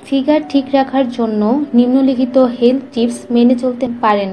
Figure ঠিক রাখার জন্য নিম্নলিখিত হেলথ টিপস মেনে চলতে পারেন।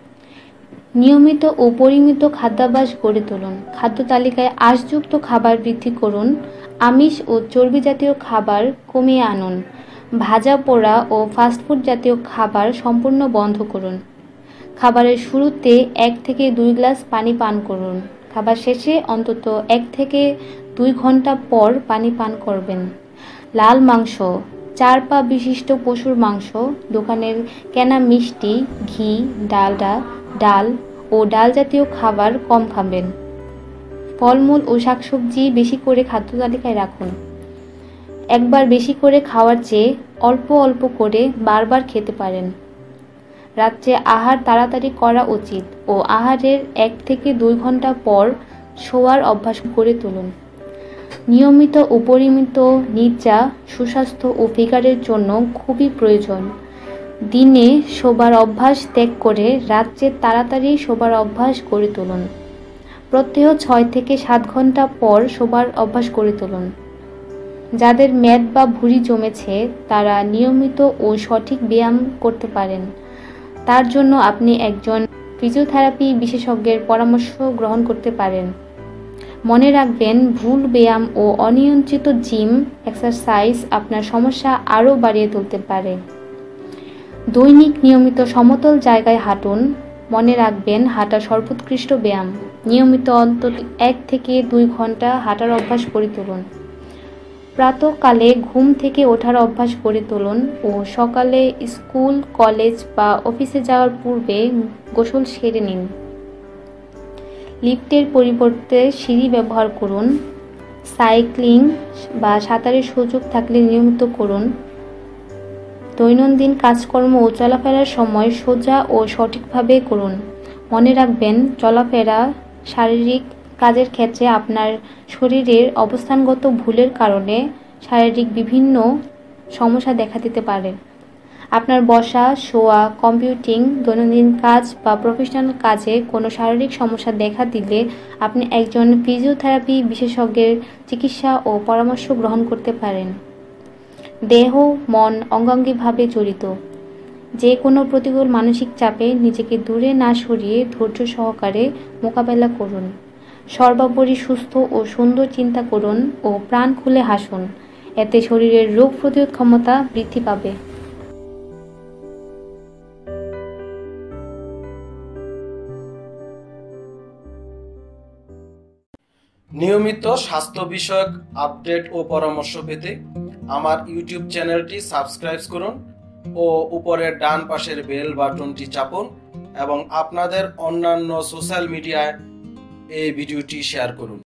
নিয়মিত ও পরিমিত খাদ্যাভ্যাস গড়ে তুলুন। খাদ্য তালিকায় আঁশযুক্ত খাবার বৃদ্ধি করুন। আমিষ ও চর্বি জাতীয় খাবার কমিয়ে আনুন। ভাজা পোড়া ও ফাস্টফুড জাতীয় খাবার সম্পূর্ণ বন্ধ করুন। খাবারের শুরুতে 1 থেকে 2 গ্লাস পানি পান করুন। খাবার শেষে অন্তত 1 থেকে 2 ঘন্টা পর পানি পান করবেন। লাল মাংস, 4 পা বিশিষ্ট পশুর মাংস, দোকানের কেনা মিষ্টি, ঘি, ডালডা, ডাল ও ডাল জাতীয় খাবার কম খাবেন। ফলমূল ও শাকসবজি বেশি করে খাদ্য তালিকায় রাখুন। একবার বেশি করে খাওয়ার চেয়ে অল্প অল্প করে বারবার খেতে পারেন। রাত্রে আহার তাড়াতাড়ি করা উচিত ও আহারের 1 থেকে 2 ঘন্টা পর শোয়ার অভ্যাস গড়ে তুলুন। নিয়মিত ও পরিমিত নিদ্রা সুস্বাস্থ্য ও ফিগারের জন্য খুবই প্রয়োজন। দিনে শোবার অভ্যাস ত্যাগ করে রাত্রে তাড়াতাড়ি শোবার অভ্যাস গড়ে তুলুন। প্রত্যহ 6 থেকে 7 ঘন্টা পর শোবার অভ্যাস গড়ে তুলুন। যাদের মেদ বা ভুঁড়ি জমেছে তারা নিয়মিত ও সঠিক ব্যায়াম করতে পারেন। তার জন্য আপনি একজন ফিজিওথেরাপি বিশেষজ্ঞের পরামর্শ গ্রহণ করতে পারেন। মনে রাখবেন, ভুল ব্যায়াম ও অনিয়ন্ত্রিত জিম এক্সারসাইজ আপনার সমস্যা আরও বাড়িয়ে তুলতে পারে। দৈনিক নিয়মিত সমতল জায়গায় হাঁটুন। মনে রাখবেন, হাঁটা সর্বোৎকৃষ্ট ব্যায়াম। নিয়মিত অন্তত 1 থেকে 2 ঘন্টা হাঁটার অভ্যাস গড়ে তুলুন। প্রাতঃকালে ঘুম থেকে ওঠার অভ্যাস গড়ে তুলুন ও সকালে স্কুল, কলেজ বা অফিসে যাওয়ার পূর্বে গোসল সেরে নিন। লিফটের পরিবর্তে সিঁড়ি ব্যবহার করুন। সাইক্লিং বা সাঁতারের সুযোগ থাকলে নিয়মিত করুন। দৈনন্দিন কাজকর্ম ও চলাফেরার সময় সোজা ও সঠিকভাবে করুন। মনে রাখবেন, চলাফেরা শারীরিক কাজের ক্ষেত্রে আপনার শরীরের অবস্থানগত ভুলের কারণে শারীরিক বিভিন্ন সমস্যা দেখা দিতে পারে। আপনার বসা, শোয়া, কম্পিউটিং, দৈনন্দিন কাজ বা প্রফেশনাল কাজে কোনো শারীরিক সমস্যা দেখা দিলে আপনি একজন ফিজিওথেরাপি বিশেষজ্ঞের চিকিৎসা ও পরামর্শ গ্রহণ করতে পারেন। দেহ, মন অঙ্গাঙ্গিভাবে জড়িত। যে কোনো প্রতিকূল মানসিক চাপে নিজেকে দূরে না সরিয়ে ধৈর্য সহকারে মোকাবেলা করুন। সর্বোপরি সুস্থ ও সুন্দর চিন্তা করুন ও প্রাণ খুলে হাসুন। এতে শরীরের রোগ প্রতিরোধ ক্ষমতা বৃদ্ধি পাবে। নিয়মিত স্বাস্থ্য বিষয়ক আপডেট ও পরামর্শ পেতে আমার ইউটিউব চ্যানেলটি সাবস্ক্রাইব করুন ও উপরের ডান পাশের বেল বাটনটি চাপুন এবং আপনাদের অন্যান্য সোশ্যাল মিডিয়ায় এই ভিডিওটি শেয়ার করুন।